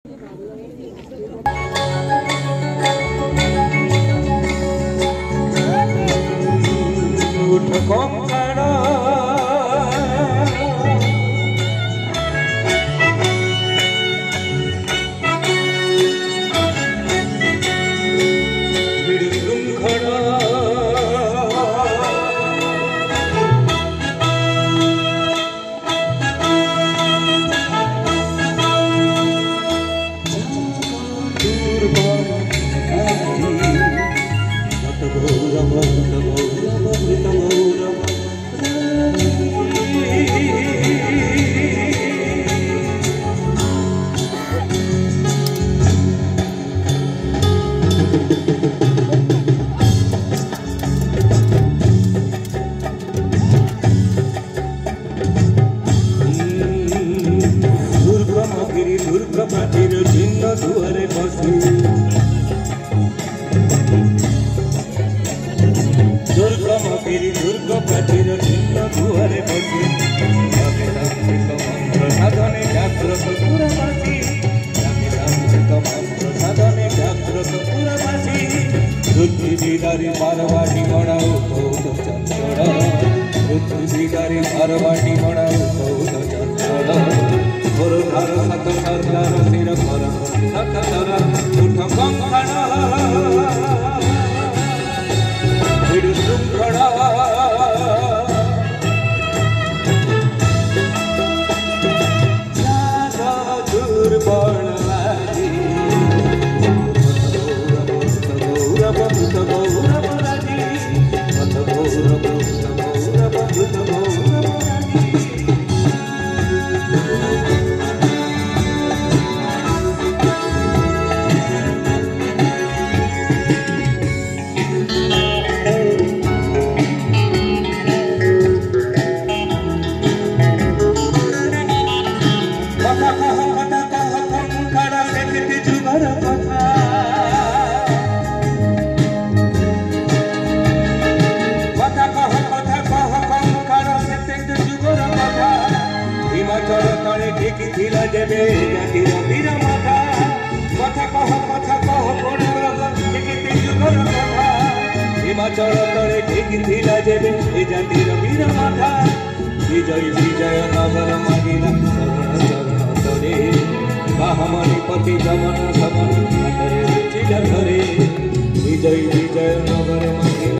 मारवाड़ी मणाऊ बहुत चंचल पृथ्वी मारवाड़ी मणाऊ बहुत चंचल मोर घर सत सरदार सिर पर सतरा उठ कंकण भिड़ शृंखला दुर्बल हिमाचल तले ठेकिथिला जेबे ए जातिर वीर माथा विजय विजय नगर मागिला शरण शरण तले बाहमणि पति जमन समन धरे चिल धरे विजय विजय नगर मागिला।